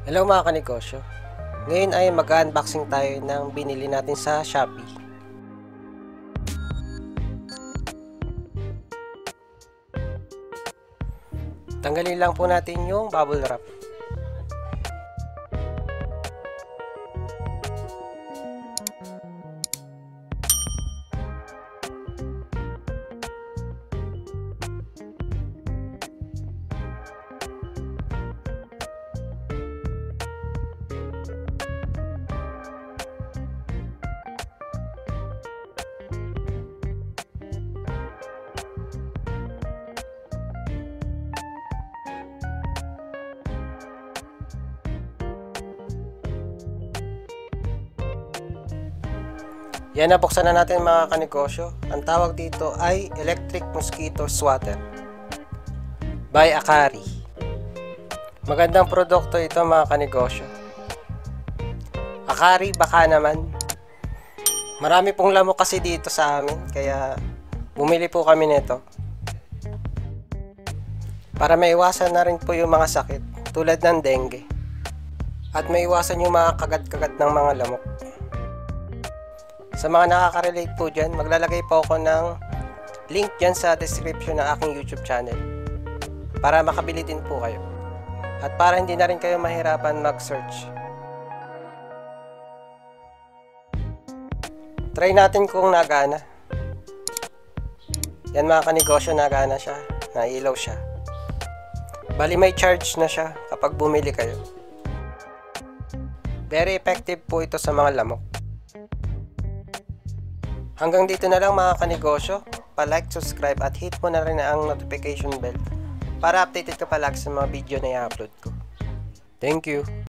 Hello mga kanegosyo. Ngayon ay mag-unboxing tayo ng binili natin sa Shopee. Tanggalin lang po natin yung bubble wrap. Yan, nabuksan na natin mga kanegosyo. Ang tawag dito ay Electric Mosquito Swatter by Akari. Magandang produkto ito mga kanegosyo. Akari, baka naman. Marami pong lamok kasi dito sa amin, kaya bumili po kami nito. Para maiwasan na rin po yung mga sakit tulad ng dengue. At maiwasan yung mga kagat-kagat ng mga lamok. Sa mga nakaka-relate po dyan, maglalagay po ako ng link dyan sa description ng aking YouTube channel para makabili din po kayo at para hindi na rin kayo mahirapan mag-search. Try natin kung nagana. Yan mga kanegosyo, nagana siya, nailaw siya. Bali may charge na siya kapag bumili kayo. Very effective po ito sa mga lamok. Hanggang dito na lang mga kanegosyo. Pa-like, subscribe at hit mo na rin ang notification bell para updated ka palagi sa mga video na i-upload ko. Thank you!